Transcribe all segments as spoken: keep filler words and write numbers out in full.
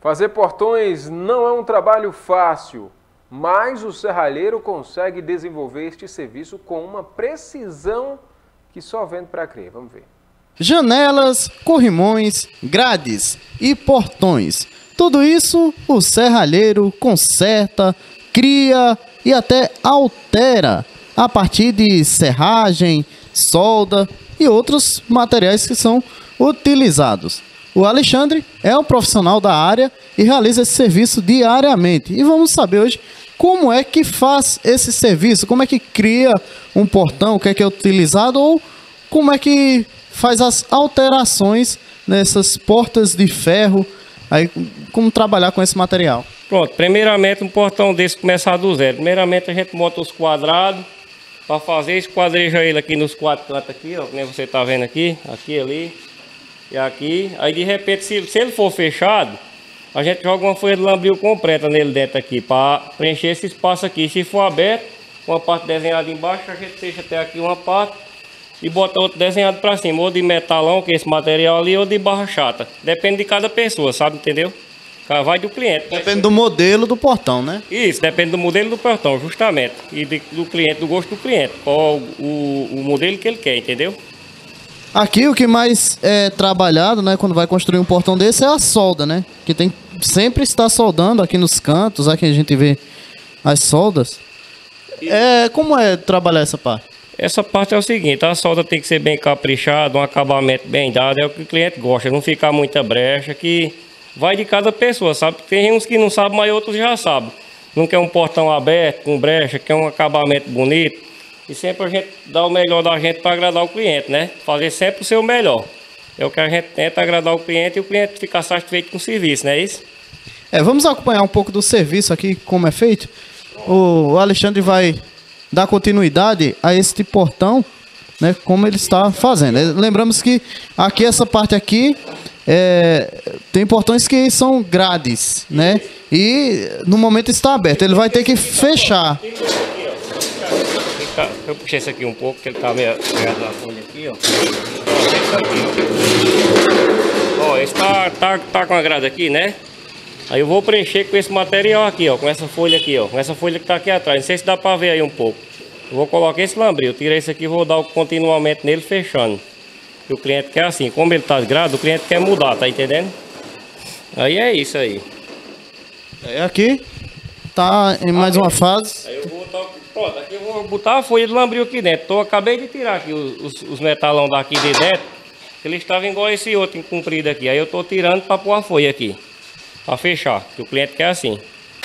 Fazer portões não é um trabalho fácil, mas o serralheiro consegue desenvolver este serviço com uma precisão que só vendo para crer. Vamos ver. Janelas, corrimões, grades e portões. Tudo isso o serralheiro conserta, cria e até altera a partir de serragem, solda e outros materiais que são utilizados. O Alexandre é um profissional da área e realiza esse serviço diariamente. E vamos saber hoje como é que faz esse serviço, como é que cria um portão, o que é que é utilizado ou como é que faz as alterações nessas portas de ferro, aí como trabalhar com esse material. Pronto, primeiramente um portão desse começar do zero. Primeiramente a gente monta os quadrados para fazer, esquadreja ele aqui nos quatro cantos aqui, ó, como você está vendo aqui, aqui, ali e aqui. Aí de repente, se, se ele for fechado, a gente joga uma folha de lambril completa nele dentro aqui, para preencher esse espaço aqui. Se for aberto, uma parte desenhada embaixo, a gente deixa até aqui uma parte e bota outro desenhado para cima, ou de metalão, que é esse material ali, ou de barra chata. Depende de cada pessoa, sabe, entendeu? Vai do cliente. Depende do modelo do portão, né? Isso, depende do modelo do portão, justamente. E de, do cliente, do gosto do cliente. Qual o, o modelo que ele quer, entendeu? Aqui o que mais é trabalhado, né, quando vai construir um portão desse é a solda, né? Que tem sempre estar soldando aqui nos cantos, aqui a gente vê as soldas. É, como é trabalhar essa parte? Essa parte é o seguinte, a solda tem que ser bem caprichada, um acabamento bem dado, é o que o cliente gosta, não ficar muita brecha, que vai de cada pessoa, sabe? Tem uns que não sabem, mas outros já sabem. Não quer um portão aberto, com brecha, quer um acabamento bonito. E sempre a gente dá o melhor da gente para agradar o cliente, né? Fazer sempre o seu melhor. É o que a gente tenta, agradar o cliente e o cliente ficar satisfeito com o serviço, não é isso? É, vamos acompanhar um pouco do serviço aqui, como é feito. O Alexandre vai dar continuidade a este portão, né? Como ele está fazendo. Lembramos que aqui, essa parte aqui, é, tem portões que são grades, né? E no momento está aberto. Ele vai ter que fechar. Eu puxei esse aqui um pouco, que ele tá meio pegado na folha aqui, ó. Ó, esse tá, tá, tá com a grade aqui, né? Aí eu vou preencher com esse material aqui, ó, com essa folha aqui, ó, com essa folha que tá aqui atrás. Não sei se dá pra ver aí um pouco. Eu vou colocar esse lambril, tirei esse aqui e vou dar o continuamente nele, fechando. E o cliente quer assim, como ele tá de grade, o cliente quer mudar, tá entendendo? Aí é isso aí. É aqui, tá em mais uma fase. Aí eu vou botar, pronto, aqui eu vou botar a folha de lambril aqui dentro. Tô, acabei de tirar aqui os, os, os metalão daqui de dentro, que eles estavam igual esse outro comprido aqui. Aí eu tô tirando para pôr a folha aqui, para fechar, que o cliente quer assim.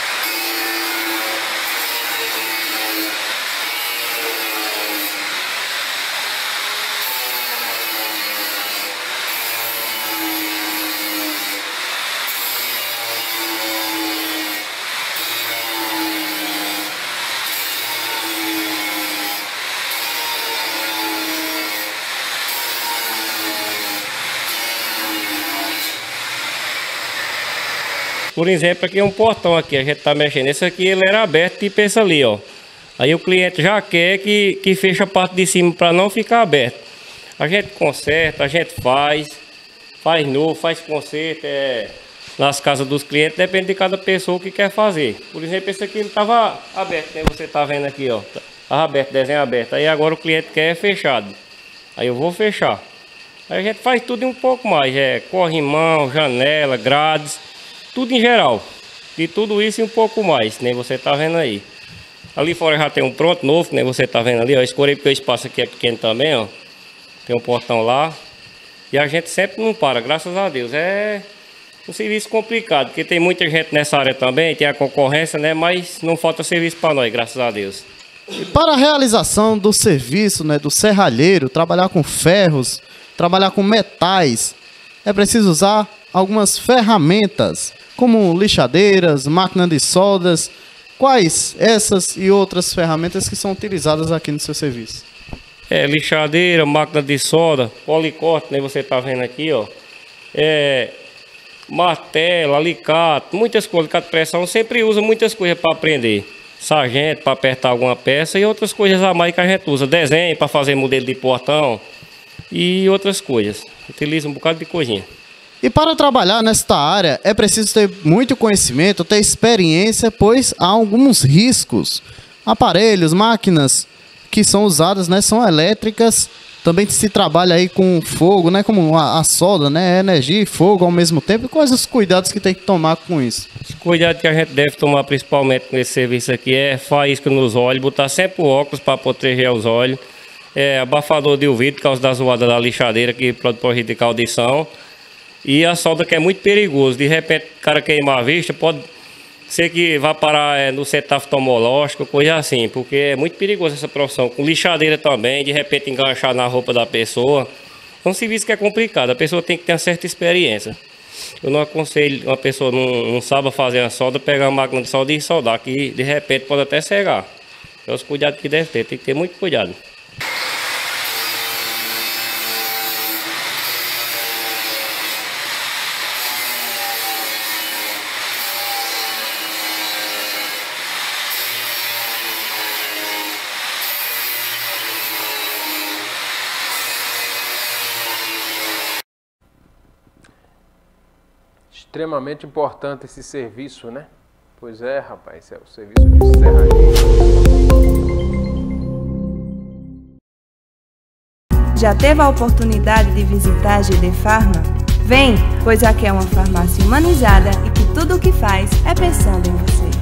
Por exemplo, aqui é um portão aqui, a gente tá mexendo. Esse aqui ele era aberto, tipo esse ali, ó. Aí o cliente já quer que, que feche a parte de cima para não ficar aberto. A gente conserta, a gente faz, faz novo, faz conserto, é, nas casas dos clientes, depende de cada pessoa o que quer fazer. Por exemplo, esse aqui ele tava aberto, né? Você tá vendo aqui, ó. Tava aberto, desenho aberto. Aí agora o cliente quer fechado. Aí eu vou fechar. Aí a gente faz tudo e um pouco mais, é corrimão, janela, grades. Tudo em geral, de tudo isso e um pouco mais, nem você tá vendo aí. Ali fora já tem um pronto novo, nem você tá vendo ali, ó. Escorei porque o espaço aqui é pequeno também, ó. Tem um portão lá. E a gente sempre não para, graças a Deus. É um serviço complicado, porque tem muita gente nessa área também, tem a concorrência, né? Mas não falta serviço para nós, graças a Deus. E para a realização do serviço, né, do serralheiro, trabalhar com ferros, trabalhar com metais, é preciso usar algumas ferramentas, como lixadeiras, máquina de soldas. Quais essas e outras ferramentas que são utilizadas aqui no seu serviço? É, lixadeira, máquina de solda, policorte, né, você tá vendo aqui, ó. É, martelo, alicate, muitas coisas, alicate de pressão, sempre usa muitas coisas para aprender. Sargento para apertar alguma peça e outras coisas a mais que a gente usa. Desenho para fazer modelo de portão e outras coisas. Utiliza um bocado de coisinha. E para trabalhar nesta área é preciso ter muito conhecimento, ter experiência, pois há alguns riscos. Aparelhos, máquinas que são usadas, né, são elétricas. Também se trabalha aí com fogo, né, como a, a solda, né, energia e fogo ao mesmo tempo. E quais os cuidados que tem que tomar com isso? Os cuidados que a gente deve tomar principalmente nesse serviço aqui é faísca nos olhos, botar sempre o óculos para proteger os olhos, é, abafador de ouvido por causa da zoada da lixadeira que pode prejudicar a audição, e a solda que é muito perigoso. De repente o cara queimar a vista, pode ser que vá parar é, no centro oftalmológico, coisa assim, porque é muito perigoso essa profissão. Com lixadeira também, de repente enganchar na roupa da pessoa. É um serviço que é complicado, a pessoa tem que ter uma certa experiência. Eu não aconselho uma pessoa não, não sabe fazer a solda, pegar a máquina de solda e soldar, que de repente pode até cegar. É os cuidados que deve ter, tem que ter muito cuidado. Extremamente importante esse serviço, né? Pois é, rapaz, é o serviço de serralheiro. Já teve a oportunidade de visitar a G D Farma? Vem, pois aqui é uma farmácia humanizada e que tudo o que faz é pensando em você.